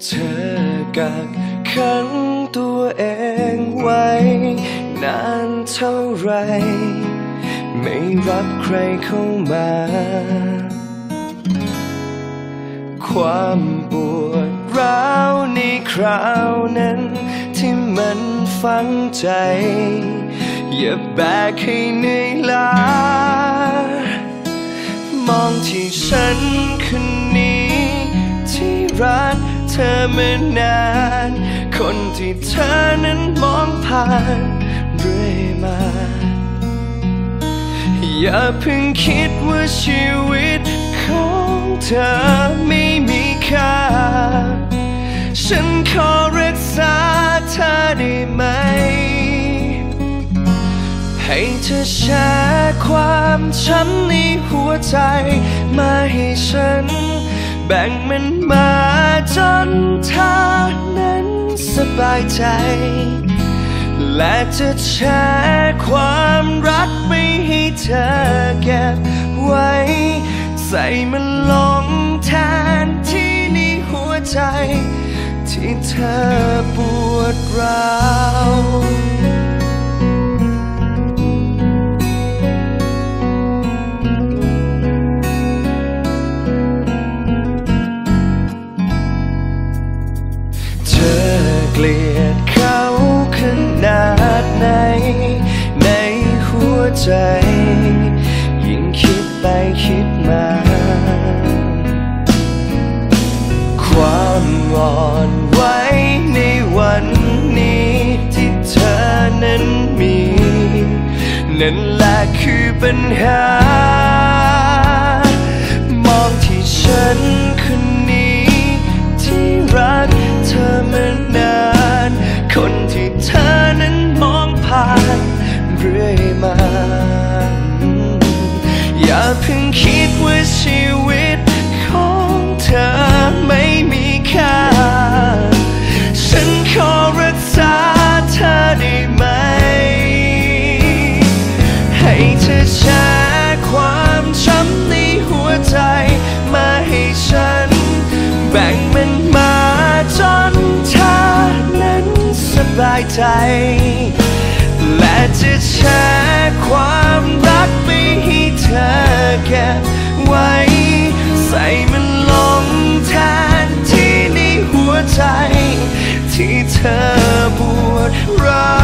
ธอกักขังตัวเองไว้นานเท่าไรไม่รับใครเข้ามาความปวดร้าวในคราวนั้นที่มันฝังใจอย่าแบกให้เหนื่อยล้ามองที่ฉันคนนี้ที่รักเธอมานานคนที่เธอนั้นมองผ่านเรื่อยมาอย่าเพิ่งคิดว่าชีวิตของเธอไม่มีค่าฉันขอรักษาเธอได้ไหมให้เธอแชร์ความช้ำในหัวใจมาให้ฉันแบ่งมันมาจนเธอนั้นสบายใจและจะแชร์ความรักไปให้เธอเก็บไว้ใส่มันลงแทนที่ในหัวใจที่เธอปวดร้าวเธอเกลียดเขาขนาดไหนในหัวใจยิ่งคิดไปคิดมาความอ่อนไหวในวันนี้ที่เธอนั้นมีนั่นแหละคือปัญหามองที่ฉันคนนี้ที่รักเธอมานานคนที่เธอนั้นมองผ่านเรื่อยมาอย่าเพิ่งคิดว่าชีวิตของเธอไม่มีค่าฉันขอรักษาเธอได้ไหมให้เธอแชร์ความช้ำในหัวใจมาให้ฉันแบ่งมันมาจนเธอนั้นสบายใจและจะแชร์ความรักไปให้เธอเก็บไว้ใส่มันลงแทนที่ในหัวใจที่เธอปวดร้าว